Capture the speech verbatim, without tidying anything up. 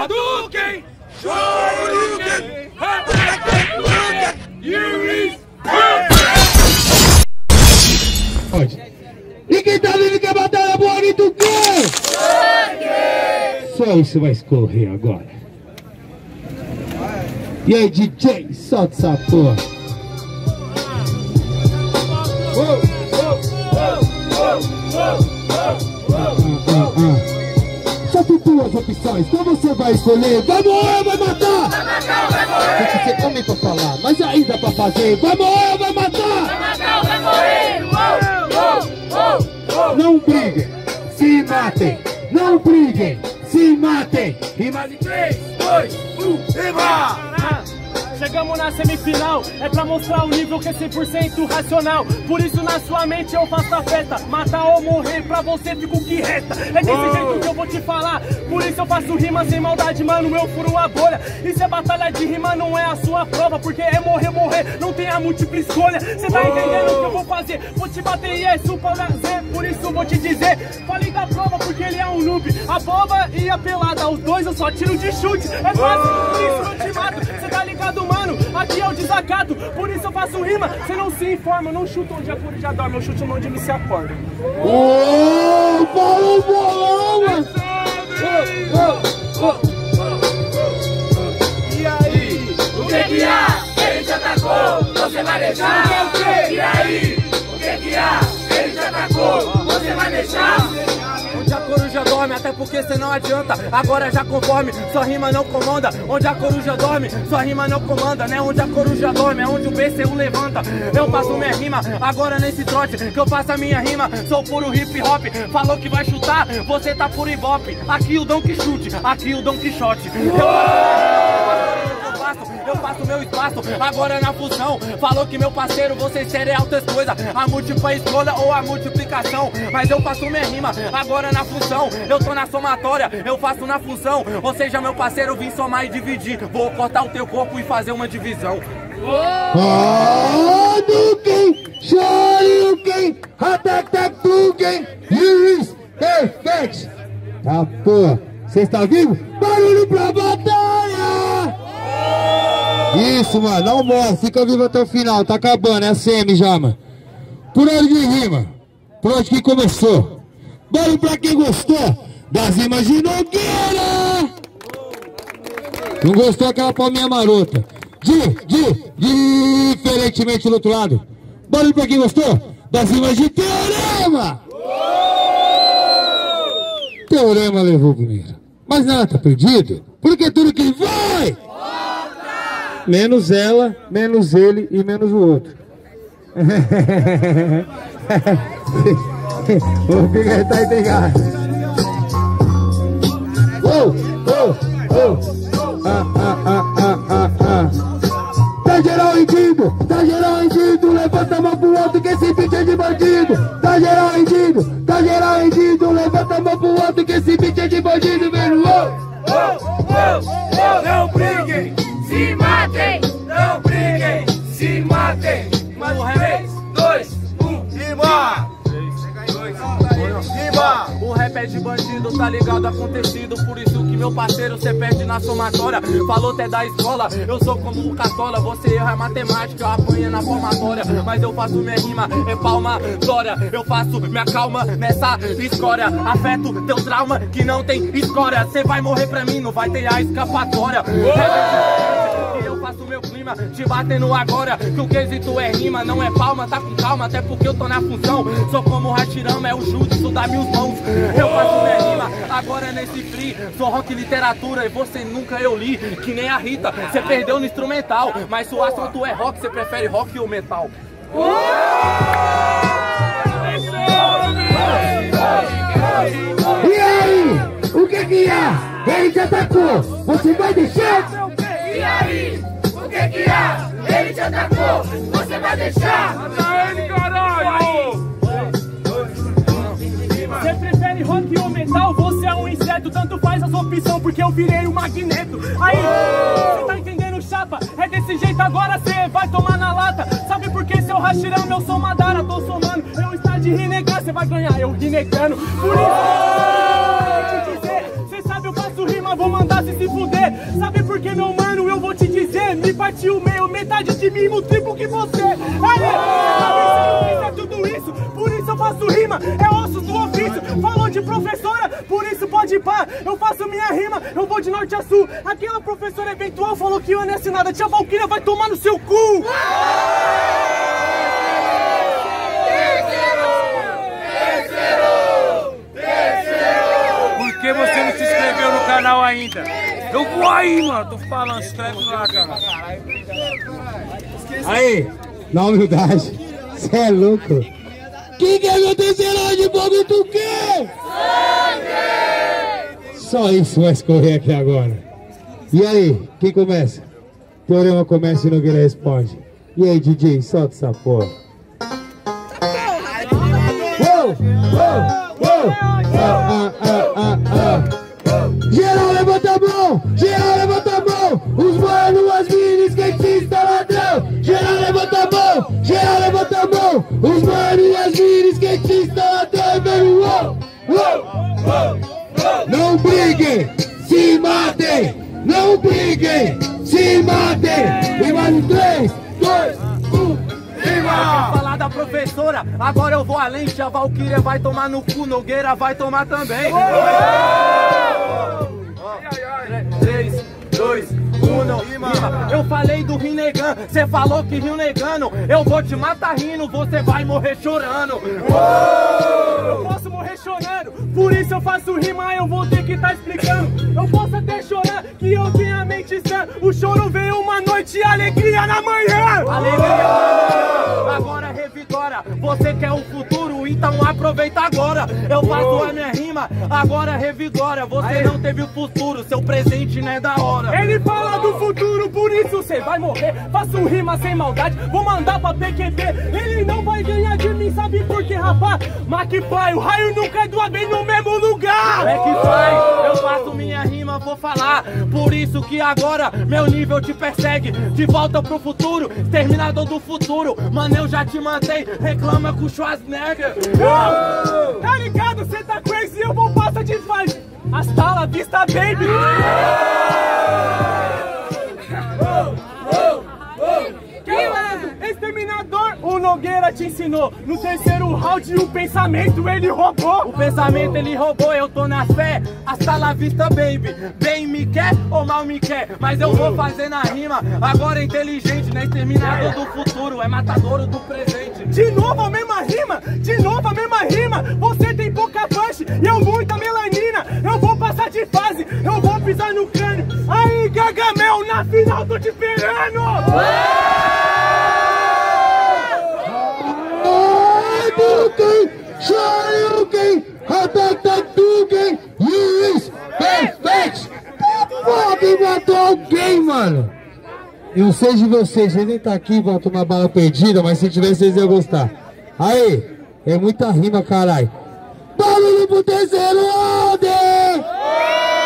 Hadouken! Shoryuken! Hadouken! Yuri! E quem tá vindo quer batalha bonita o quê? Sangue! Só isso vai escorrer agora. E aí, D J, solta essa porra. Oh, oh, oh, oh, oh, oh, oh. Só tem duas opções, qual você vai escolher? Vai morrer ou vai matar? Vai matar ou vai morrer? Tem que ser homem pra falar, mas aí dá pra fazer. Vai morrer ou vai matar? Vai matar ou vai morrer? Oh, oh, oh, oh. Não briguem, se matem. Não briguem, se matem. Rima de três, dois, um, rima! Chegamos na semifinal, é pra mostrar o nível que é cem por cento racional. Por isso na sua mente eu faço a festa. Matar ou morrer, pra você fica o que resta. É desse oh. jeito que eu vou te falar. Por isso eu faço rima sem maldade, mano, eu furo a bolha. E se a batalha de rima não é a sua prova, porque é morrer, morrer, não tem a múltipla escolha. Cê tá oh. entendendo o que eu vou fazer? Vou te bater e é super prazer. Por isso vou te dizer, falei da prova porque ele é um noob. A boba e a pelada, os dois eu só tiro de chute. É fácil, oh. por isso eu te mato. Cê tá ligado, mano? Aqui é o desacato, por isso eu faço rima. Você não se informa, eu não chuto onde a cura já dorme, eu chuto onde ele se acorda. Ô, fala o bolão, mano! E aí? O que que há? Ele te atacou, você vai deixar? E aí? O que que há? Ele te atacou, você vai deixar? Onde a coruja dorme, até porque cê não adianta. Agora já conforme, sua rima não comanda. Onde a coruja dorme, sua rima não comanda, né? Onde a coruja dorme, é onde o B C U levanta. Eu faço minha rima, agora nesse trote que eu faço a minha rima, sou puro hip hop. Falou que vai chutar, você tá puro ibope. Aqui o Don Quixote, aqui o Don Quixote. Eu faço, eu faço meu espaço, agora na fusão. Falou que meu parceiro, vocês querem altas coisas, a múltipla escolha ou a multiplicação. Mas eu faço minha rima, agora na função. Eu tô na somatória, eu faço na função. Ou seja, meu parceiro, vim somar e dividir. Vou cortar o teu corpo e fazer uma divisão. Hadouken, Shoryuken, Hadouken, Yuri, perfect. Tá, porra, cê está vivo? Barulho pra batalha! Isso, mano, não morre, fica vivo até o final, tá acabando, é a semi já, mano. Por onde que rima? Por onde que começou? Bora pra quem gostou das rimas de Nogueira! Não gostou aquela palminha marota? De, de, diferentemente do outro lado. Bora pra quem gostou das rimas de Teorema! Teorema levou primeiro. Mas nada tá perdido, porque tudo que vai... Menos ela, menos ele e menos o outro. O Bigger tá entregado. Oh, oh, oh. Ah, ah, ah, ah, ah, ah. Tá geral rendido, tá geral rendido. Levanta a mão pro outro que esse beat é de bandido. Tá geral rendido, tá geral rendido. Levanta a mão pro outro que esse beat é de bandido, velho. Oh, oh, oh, oh. Não briguem, se matem. Não briguem, se matem. Mais três, dois, um, rima! Rima! O rap é de bandido, tá ligado, acontecido. Por isso que meu parceiro, cê perde na somatória. Falou até da escola, eu sou como o Catola. Você erra matemática, eu apanho na formatória. Mas eu faço minha rima, é palmatória. Eu faço minha calma nessa escória. Afeto teu trauma que não tem escória. Cê vai morrer pra mim, não vai ter a escapatória. Eu faço meu clima, te batendo agora. Que o quesito é rima, não é palma, tá com calma. Até porque eu tô na função. Sou como o Hashirama, é o jutsu das mil mãos. Eu faço minha rima, agora nesse free. Sou rock literatura e você nunca eu li. Que nem a Rita, você perdeu no instrumental. Mas se o assunto é rock, você prefere rock ou metal? E aí, o que que há? Ele te atacou, você vai deixar? E aí, o que que há? Ele te atacou, você vai deixar? Mata ele, caralho! Você prefere rock ou metal? Você é um inseto, tanto faz as opções, porque eu virei o magneto. Aí, você tá entendendo, chapa? É desse jeito agora, você vai tomar na lata. Sabe por que seu Hashirama, eu sou Madara, tô somando. Eu está de renegar, você vai ganhar, eu renegando. Por isso, eu vou te dizer, você sabe eu faço rima, vou mandar fácil se fuder. Sabe por que, meu mano, eu vou te dizer, me partiu meio, metade de mim, o triplo que você. Aí, você é tudo isso, por isso eu faço rima, é ossos do ofício. Falou de professora, por isso pode ir pá, eu faço minha rima, eu vou de norte a sul. Aquela professora eventual falou que eu não é nada, tia Valkyria vai tomar no seu cu. Por que você não se inscreveu no canal ainda? Eu vou aí, mano. Tô falando, inscreve lá, cara. Aí, na humildade, cê é louco. Quem que é meu terceiro de fogo tu quê? Só isso vai escorrer aqui agora. E aí, quem começa? Teorema começa e Nogueira responde. E aí, D J, solta essa porra. Uou, uou, uou. Ah, ah, ah, ah. Geral levanta a mão, geral levanta a mão. Os manos, as minas, skatistas, ladrão. Geral levanta a mão, geral levanta a mão. Os manos, as minas, skatistas, ladrão. Vem, uou, uou, uou. Não briguem, se matem. Não briguem, se matem. E mais um, três, dois, um, rima! Falar da professora, agora eu vou além. Tia Valkyria vai tomar no cu, Nogueira vai tomar também. três, dois, um, não rima. Eu falei do Rinnegan, cê falou que riu negando. Eu vou te matar rindo, você vai morrer chorando. Eu posso morrer chorando, por isso eu faço rima, eu vou ter que tá explicando. Eu posso até chorar, que eu tenho a mente sã. O choro veio uma noite e alegria na manhã. Alegria, agora revigora. Você quer o futuro, então aproveita agora. Eu faço a minha rima, agora revigora. Você não teve o futuro, seu presente não é da hora. Ele fala do futuro, por isso você vai morrer. Faço rima sem maldade, vou mandar pra P Q P. Ele não vai ganhar de mim, sabe por quê, rapaz? McFly, o raio nunca é do bem no mesmo lugar. É que faz, eu faço minha rima, vou falar. Por isso que agora meu nível te persegue. De volta pro futuro, exterminador do futuro. Mano, eu já te mandei, reclama com o Schwarzenegger. Oh, tá ligado, cê tá crazy, eu vou passar de fase. Hasta la vista, baby. Exterminador, o Nogueira te ensinou. No terceiro round o pensamento ele roubou. O pensamento ele roubou, eu tô na fé. Hasta la vista, baby. Bem me quer ou mal me quer, mas eu vou fazer na rima. Agora é inteligente, não é exterminador do futuro, é matador do presente. De novo a mesma rima, de novo a mesma rima. Você tem pouca punch e eu muita melanina. Eu vou passar de fase, eu vou pisar no crânio. Aí, Gargamel, na final tô te esperando. Shoryuken, Hatatakuken, Luiz, perfect. Pode matar alguém, mano. Eu não sei de vocês, vocês nem tá aqui pra tomar bala perdida, mas se tivesse vocês iam gostar. Aí, é muita rima, caralho. Barulho pro terceiro ordem!